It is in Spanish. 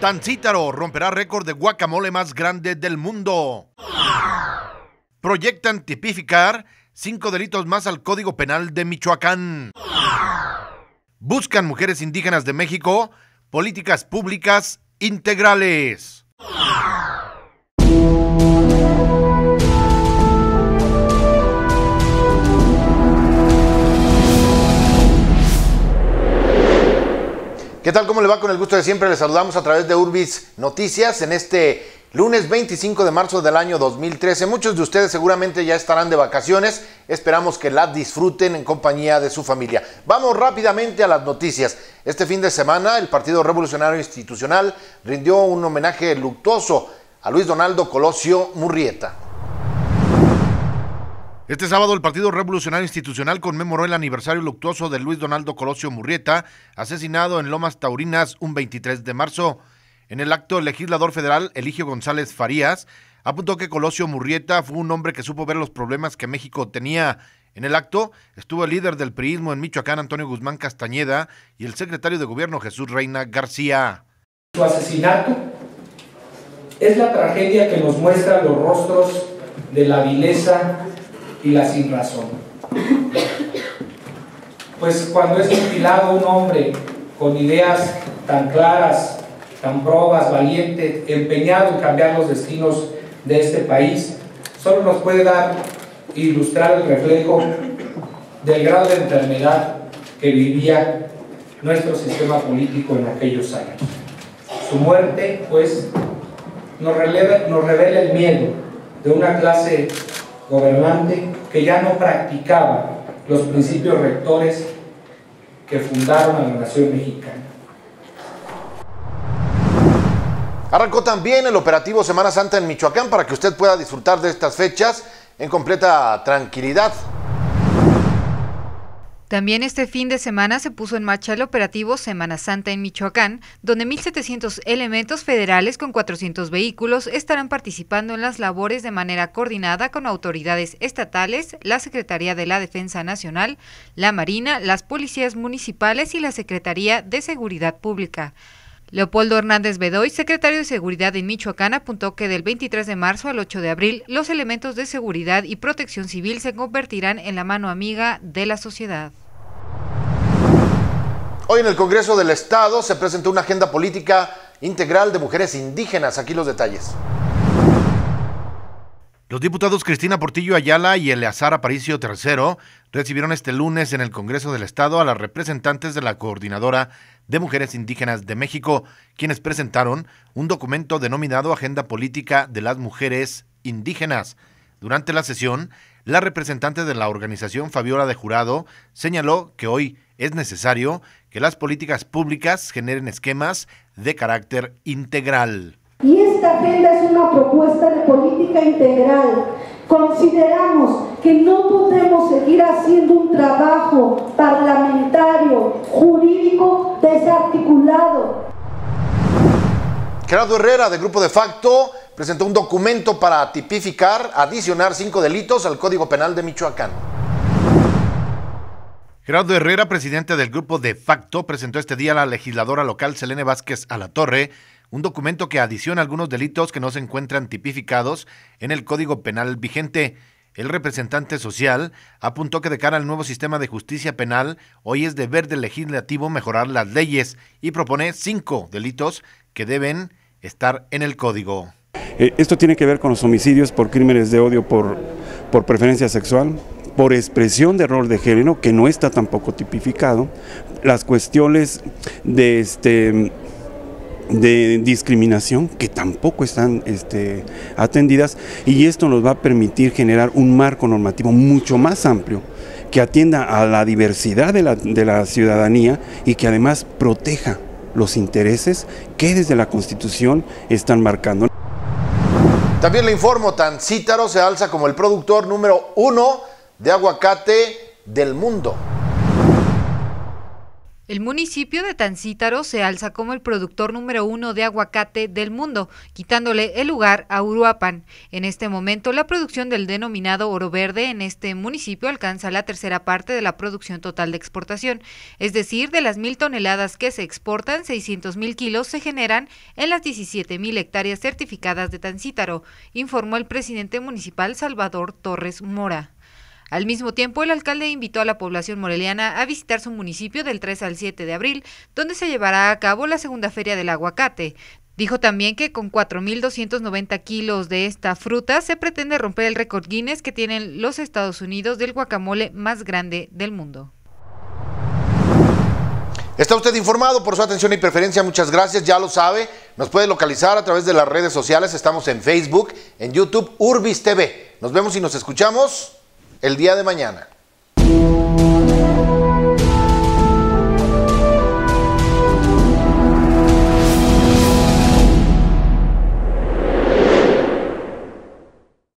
Tancítaro romperá récord de guacamole más grande del mundo. Proyectan tipificar 5 delitos más al Código Penal de Michoacán. Buscan mujeres indígenas de México políticas públicas integrales. ¿Qué tal? ¿Cómo le va? Con el gusto de siempre les saludamos a través de Urbis Noticias en este lunes 25 de marzo del año 2013. Muchos de ustedes seguramente ya estarán de vacaciones. Esperamos que las disfruten en compañía de su familia. Vamos rápidamente a las noticias. Este fin de semana el Partido Revolucionario Institucional rindió un homenaje luctuoso a Luis Donaldo Colosio Murrieta. Este sábado el Partido Revolucionario Institucional conmemoró el aniversario luctuoso de Luis Donaldo Colosio Murrieta, asesinado en Lomas Taurinas un 23 de marzo. En el acto, el legislador federal Eligio González Farías apuntó que Colosio Murrieta fue un hombre que supo ver los problemas que México tenía. En el acto estuvo el líder del priismo en Michoacán, Antonio Guzmán Castañeda, y el secretario de Gobierno, Jesús Reina García. Su asesinato es la tragedia que nos muestra los rostros de la vileza y la sinrazón. Pues cuando es mutilado un hombre con ideas tan claras, tan probas, valiente, empeñado en cambiar los destinos de este país, solo nos puede dar e ilustrar el reflejo del grado de enfermedad que vivía nuestro sistema político en aquellos años. Su muerte, pues, nos revela el miedo de una clase gobernante que ya no practicaba los principios rectores que fundaron a la nación mexicana. Arrancó también el operativo Semana Santa en Michoacán para que usted pueda disfrutar de estas fechas en completa tranquilidad. También este fin de semana se puso en marcha el operativo Semana Santa en Michoacán, donde 1,700 elementos federales con 400 vehículos estarán participando en las labores de manera coordinada con autoridades estatales, la Secretaría de la Defensa Nacional, la Marina, las policías municipales y la Secretaría de Seguridad Pública. Leopoldo Hernández Bedoy, secretario de Seguridad en Michoacán, apuntó que del 23 de marzo al 8 de abril, los elementos de seguridad y protección civil se convertirán en la mano amiga de la sociedad. Hoy en el Congreso del Estado se presentó una agenda política integral de mujeres indígenas. Aquí los detalles. Los diputados Cristina Portillo Ayala y Eleazar Aparicio III recibieron este lunes en el Congreso del Estado a las representantes de la Coordinadora de Mujeres Indígenas de México, quienes presentaron un documento denominado Agenda Política de las Mujeres Indígenas. Durante la sesión, la representante de la organización, Fabiola de Jurado, señaló que hoy es necesario que las políticas públicas generen esquemas de carácter integral. Y esta agenda es una propuesta de política integral. Consideramos que no podemos seguir haciendo un trabajo parlamentario, jurídico, desarticulado. Gerardo Herrera, de Grupo de Facto, presentó un documento para tipificar, adicionar 5 delitos al Código Penal de Michoacán. Gerardo Herrera, presidente del Grupo de Facto, presentó este día a la legisladora local Selene Vázquez Alatorre un documento que adiciona algunos delitos que no se encuentran tipificados en el Código Penal vigente. El representante social apuntó que de cara al nuevo sistema de justicia penal, hoy es deber del legislativo mejorar las leyes y propone 5 delitos que deben estar en el código. Esto tiene que ver con los homicidios por crímenes de odio por preferencia sexual, por expresión de rol de género, que no está tampoco tipificado, las cuestiones de discriminación, que tampoco están atendidas, y esto nos va a permitir generar un marco normativo mucho más amplio, que atienda a la diversidad de la ciudadanía y que además proteja los intereses que desde la Constitución están marcando. También le informo, Tancítaro se alza como el productor número 1 de aguacate del mundo. El municipio de Tancítaro se alza como el productor número 1 de aguacate del mundo, quitándole el lugar a Uruapan. En este momento, la producción del denominado oro verde en este municipio alcanza la tercera parte de la producción total de exportación, es decir, de las 1,000 toneladas que se exportan, 600,000 kilos se generan en las 17,000 hectáreas certificadas de Tancítaro, informó el presidente municipal Salvador Torres Mora. Al mismo tiempo, el alcalde invitó a la población moreliana a visitar su municipio del 3 al 7 de abril, donde se llevará a cabo la segunda feria del aguacate. Dijo también que con 4,290 kilos de esta fruta se pretende romper el récord Guinness que tienen los Estados Unidos del guacamole más grande del mundo. Está usted informado. Por su atención y preferencia, muchas gracias. Ya lo sabe, nos puede localizar a través de las redes sociales. Estamos en Facebook, en YouTube, Urbis TV. Nos vemos y nos escuchamos el día de mañana.